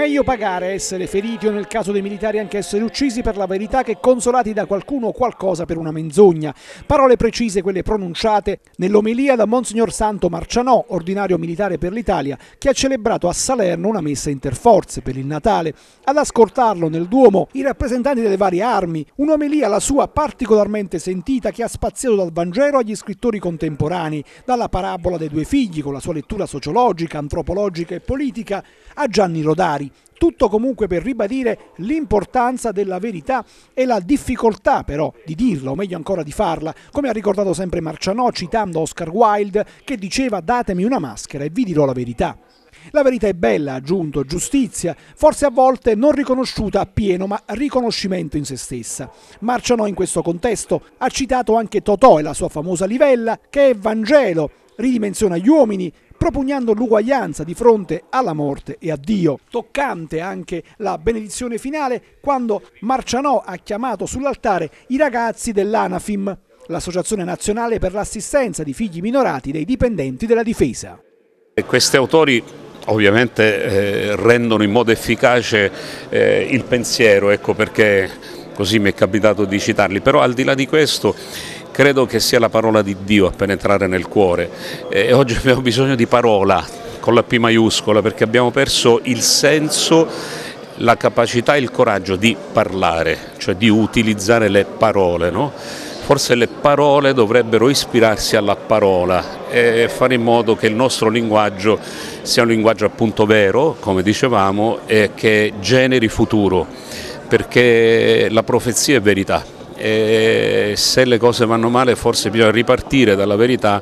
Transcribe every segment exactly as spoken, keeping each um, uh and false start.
Meglio pagare, essere feriti o nel caso dei militari anche essere uccisi per la verità che consolati da qualcuno o qualcosa per una menzogna. Parole precise quelle pronunciate nell'omelia da Monsignor Santo Marcianò, ordinario militare per l'Italia, che ha celebrato a Salerno una messa interforze per il Natale. Ad ascoltarlo nel Duomo i rappresentanti delle varie armi, un'omelia la sua particolarmente sentita che ha spaziato dal Vangelo agli scrittori contemporanei, dalla parabola dei due figli con la sua lettura sociologica, antropologica e politica, a Gianni Rodari. Tutto comunque per ribadire l'importanza della verità e la difficoltà però di dirla, o meglio ancora di farla, come ha ricordato sempre Marcianò citando Oscar Wilde che diceva datemi una maschera e vi dirò la verità. La verità è bella, ha aggiunto, giustizia, forse a volte non riconosciuta appieno ma riconoscimento in se stessa. Marcianò in questo contesto ha citato anche Totò e la sua famosa livella che è Vangelo, ridimensiona gli uomini, propugnando l'uguaglianza di fronte alla morte e a Dio. Toccante anche la benedizione finale quando Marcianò ha chiamato sull'altare i ragazzi dell'ANAFIM, l'Associazione Nazionale per l'Assistenza di Figli Minorati dei Dipendenti della Difesa. E questi autori ovviamente eh, rendono in modo efficace eh, il pensiero, ecco perché così mi è capitato di citarli, però al di là di questo credo che sia la parola di Dio a penetrare nel cuore e oggi abbiamo bisogno di parola con la P maiuscola perché abbiamo perso il senso, la capacità e il coraggio di parlare, cioè di utilizzare le parole, no? Forse le parole dovrebbero ispirarsi alla parola e fare in modo che il nostro linguaggio sia un linguaggio appunto vero, come dicevamo, e che generi futuro, perché la profezia è verità. E se le cose vanno male forse bisogna ripartire dalla verità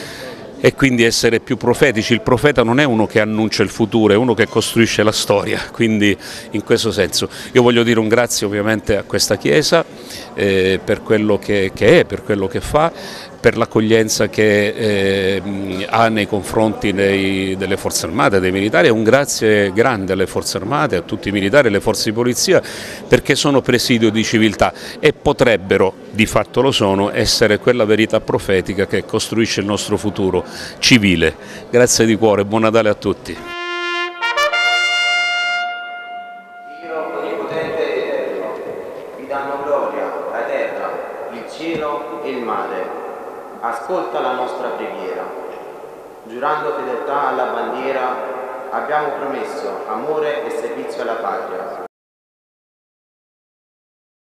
e quindi essere più profetici. Il profeta non è uno che annuncia il futuro, è uno che costruisce la storia, quindi in questo senso io voglio dire un grazie ovviamente a questa Chiesa eh, per quello che, che è, per quello che fa, per l'accoglienza che eh, ha nei confronti dei, delle forze armate, dei militari, e un grazie grande alle forze armate, a tutti i militari e alle forze di polizia perché sono presidio di civiltà e potrebbero, di fatto lo sono, essere quella verità profetica che costruisce il nostro futuro civile. Grazie di cuore, buon Natale a tutti. Dio onnipotente ed eterno, vi danno gloria la terra, il cielo e il mare. Ascolta la nostra preghiera. Giurando fedeltà alla bandiera, abbiamo promesso amore e servizio alla patria.